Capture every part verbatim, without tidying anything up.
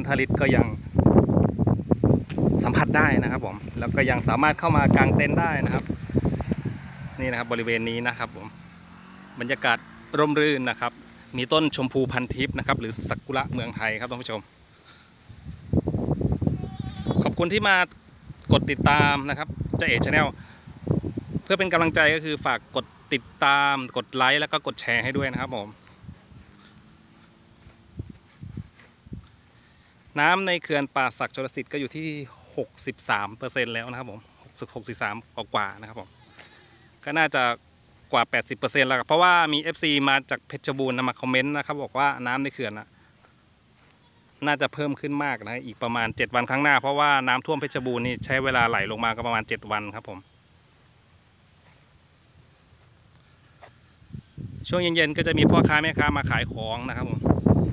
ท่าลิตก็ยังสัมผัสได้นะครับผมแล้วก็ยังสามารถเข้ามากางเต็นท์ได้นะครับนี่นะครับบริเวณนี้นะครับผมบรรยากาศร่มรื่นนะครับมีต้นชมพูพันทิพย์นะครับหรือซากุระเมืองไทยครับท่านผู้ชมขอบคุณที่มากดติดตามนะครับเจ้าเอ๋ชาแนลเพื่อเป็นกำลังใจก็คือฝากกดติดตามกดไลค์แล้วก็กดแชร์ให้ด้วยนะครับผมน้ำในเขื่อนป่าสักชลสิทธิ์ก็อยู่ที่ หกสิบสามเปอร์เซ็นต์ แล้วนะครับผมหกสิบสามกว่าๆนะครับผมก็น่าจะกว่า แปดสิบเปอร์เซ็นต์ แล้วเพราะว่ามี เอฟ ซี มาจากเพชรบูรณ์มาคอมเมนต์นะครับบอกว่าน้ำในเขื่อนนะน่าจะเพิ่มขึ้นมากนะอีกประมาณเจ็ดวันข้างหน้าเพราะว่าน้ำท่วมเพชรบูรณ์นี่ใช้เวลาไหลลงมาก็ประมาณเจ็ดวันครับผมช่วงเย็นๆก็จะมีพ่อค้าแม่ค้ามาขายของนะครับผม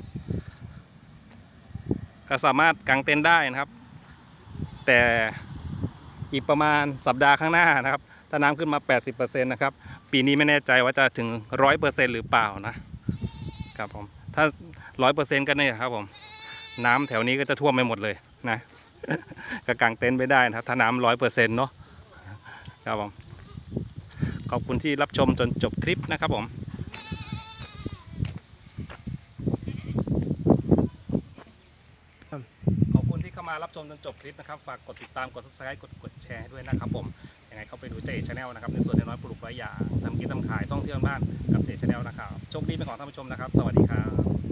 ก็สามารถกางเต็นท์ได้นะครับแต่อีกประมาณสัปดาห์ข้างหน้านะครับถ้าน้ำขึ้นมา แปดสิบเปอร์เซ็นต์ นะครับปีนี้ไม่แน่ใจว่าจะถึง ร้อยเปอร์เซ็นต์ หรือเปล่านะครับผมถ้า ร้อยเปอร์เซ็นต์ ก็เนี่ยครับผมน้ำแถวนี้ก็จะท่วมไปหมดเลยนะก็กางเต็นท์ไม่ได้นะครับถ้าน้ำ ร้อยเปอร์เซ็นต์ เนาะครับผมขอบคุณที่รับชมจนจบคลิปนะครับผมขอบคุณที่เข้ามารับชมจนจบคลิปนะครับฝากกดติดตามกด ซับสไครบ์ กดกดแชร์ด้วยนะครับผมยังไงเข้าไปดูเจ๊ชาแนลนะครับในส่วนน้อยปลูกไร้ยาทำกินทำขายท่องเที่ยวบ้านกับเจ๊ชาแนลนะครับโชคดีเป็นของท่านผู้ชมนะครับสวัสดีครับ